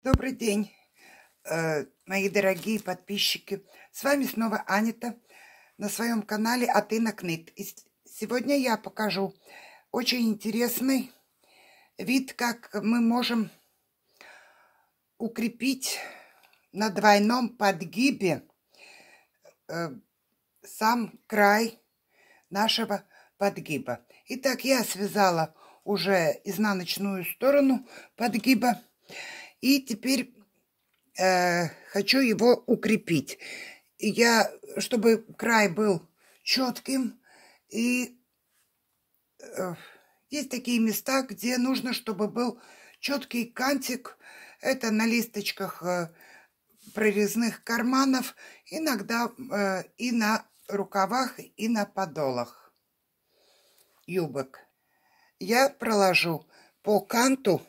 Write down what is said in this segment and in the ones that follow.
Добрый день, мои дорогие подписчики. С вами снова Анита на своем канале Атына Книт. И сегодня я покажу очень интересный вид, как мы можем укрепить на двойном подгибе сам край нашего подгиба. Итак, я связала уже изнаночную сторону подгиба. И теперь хочу его укрепить. Чтобы край был четким. И есть такие места, где нужно, чтобы был четкий кантик. Это на листочках прорезных карманов. Иногда и на рукавах, и на подолах юбок. Я проложу по канту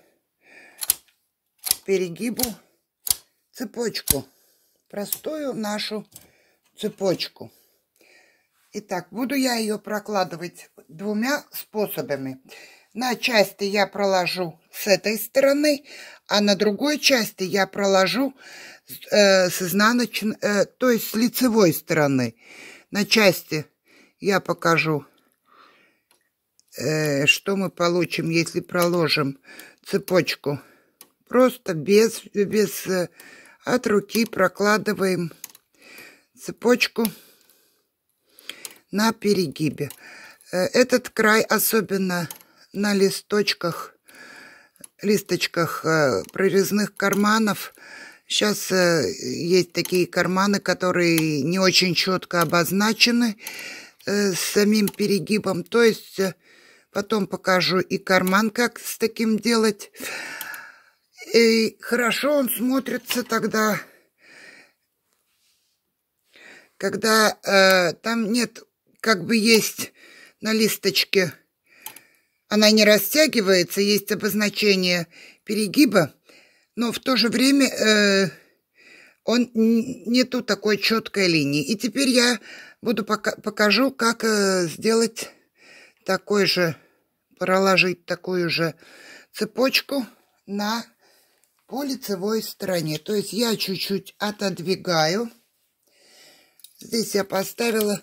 перегибу цепочку, простую нашу цепочку. Итак, буду я ее прокладывать двумя способами. На части я проложу с этой стороны, а на другой части я проложу с изнаночной, то есть с лицевой стороны. На части я покажу, что мы получим, если проложим цепочку. Просто без от руки прокладываем цепочку на перегибе. Этот край, особенно на листочках прорезных карманов. Сейчас есть такие карманы, которые не очень четко обозначены с самим перегибом. То есть потом покажу и карман, как с таким делать. И хорошо он смотрится тогда, когда там нет, как бы есть на листочке, она не растягивается, есть обозначение перегиба, но в то же время он нету такой четкой линии. И теперь я покажу, как сделать такой же, проложить такую же цепочку по лицевой стороне. То есть я чуть-чуть отодвигаю. Здесь я поставила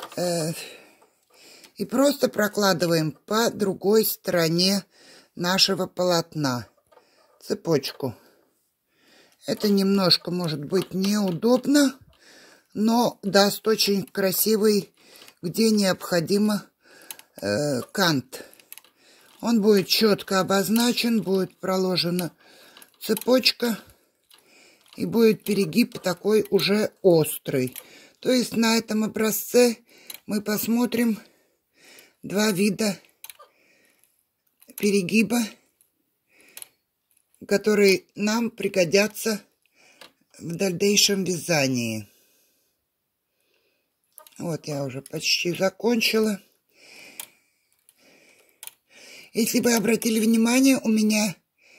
и просто прокладываем по другой стороне нашего полотна цепочку. Это немножко может быть неудобно, но даст очень красивый, где необходимо, кант. Он будет четко обозначен, будет проложена цепочка, и будет перегиб такой уже острый. То есть на этом образце мы посмотрим два вида перегиба, которые нам пригодятся в дальнейшем вязании. Вот я уже почти закончила. Если вы обратили внимание, у меня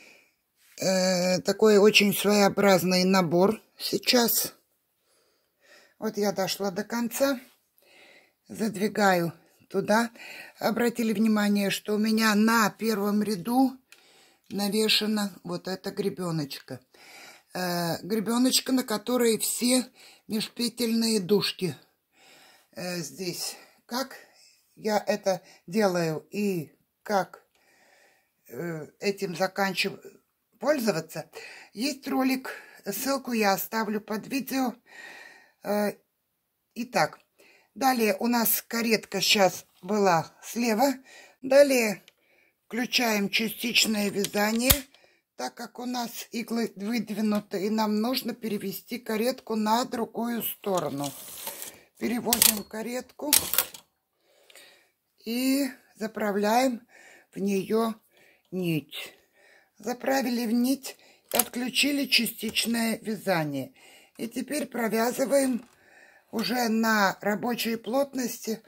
такой очень своеобразный набор сейчас. Вот я дошла до конца, задвигаю туда. Обратили внимание, что у меня на первом ряду навешана вот эта гребеночка. Гребеночка, на которой все межпетельные дужки. Здесь как я это делаю и как этим заканчиваю пользоваться. Есть ролик, ссылку я оставлю под видео. Итак, далее у нас каретка сейчас была слева. Далее включаем частичное вязание, так как у нас иглы выдвинуты, и нам нужно перевести каретку на другую сторону. Переводим каретку и заправляем в нее нить. Заправили в нить и отключили частичное вязание. И теперь провязываем уже на рабочей плотности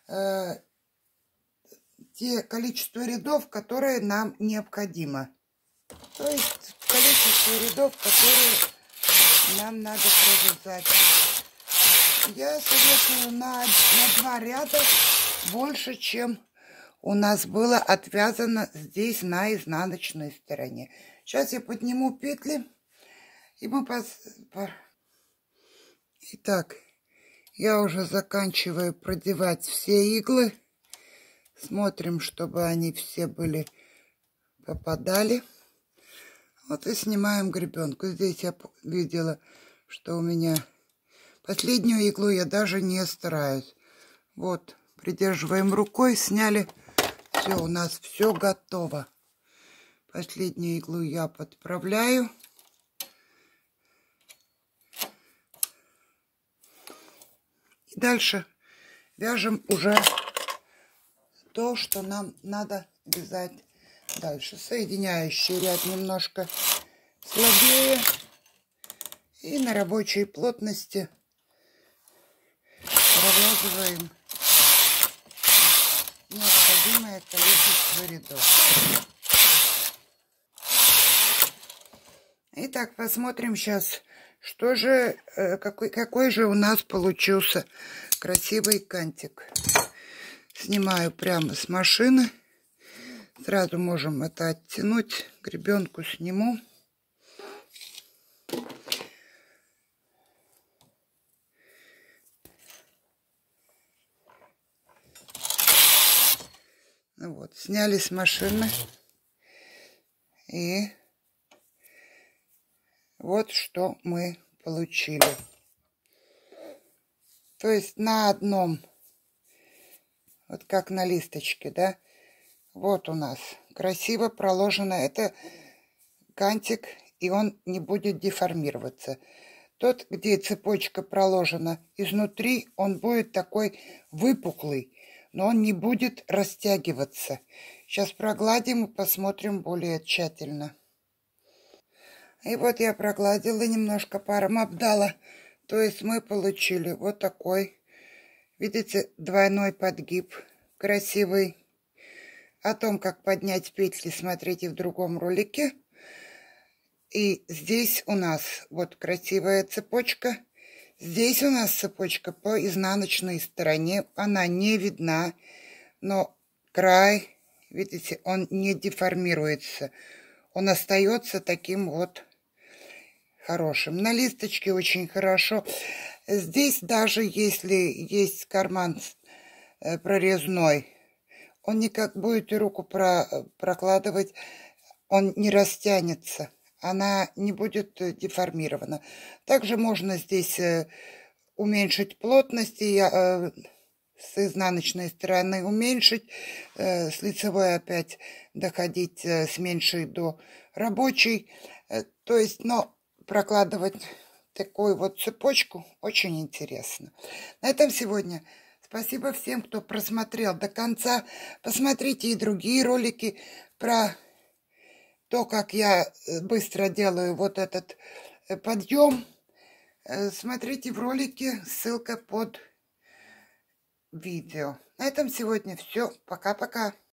те количество рядов, которые нам необходимо. То есть количество рядов, которые нам надо провязать. Я советую на 2 ряда больше, чем у нас было отвязано здесь на изнаночной стороне. Сейчас я подниму петли И мы Итак, я уже заканчиваю продевать все иглы. Смотрим, чтобы они все попадали. Вот и снимаем гребенку. Здесь я видела, что у меня последнюю иглу я даже не стараюсь. Вот, придерживаем рукой, сняли. Все, у нас все готово. Последнюю иглу я подправляю. И дальше вяжем уже то, что нам надо вязать дальше. Соединяющий ряд немножко слабее. И на рабочей плотности провязываем необходимое количество рядов. Итак, посмотрим сейчас, что же, какой же у нас получился красивый кантик. Снимаю прямо с машины. Сразу можем это оттянуть. Гребенку сниму. Вот, сняли с машины. И вот что мы получили. То есть на одном, вот как на листочке, да, вот у нас красиво проложено. Это кантик, и он не будет деформироваться. Тот, где цепочка проложена изнутри, он будет такой выпуклый, но он не будет растягиваться. Сейчас прогладим и посмотрим более тщательно. И вот я прогладила, немножко паром обдала. То есть мы получили вот такой, видите, двойной подгиб, красивый. О том, как поднять петли, смотрите в другом ролике. И здесь у нас вот красивая цепочка. Здесь у нас цепочка по изнаночной стороне. Она не видна, но край, видите, он не деформируется. Он остается таким вот хорошим. На листочке очень хорошо. Здесь даже если есть карман прорезной, он никак будете руку прокладывать, он не растянется. Она не будет деформирована. Также можно здесь уменьшить плотность. Я с изнаночной стороны уменьшить, с лицевой опять доходить с меньшей до рабочей. То есть, но прокладывать такую вот цепочку очень интересно. На этом сегодня спасибо всем, кто просмотрел до конца. Посмотрите и другие ролики про то, как я быстро делаю вот этот подъем. Смотрите в ролике, ссылка под видео. На этом сегодня все. Пока-пока.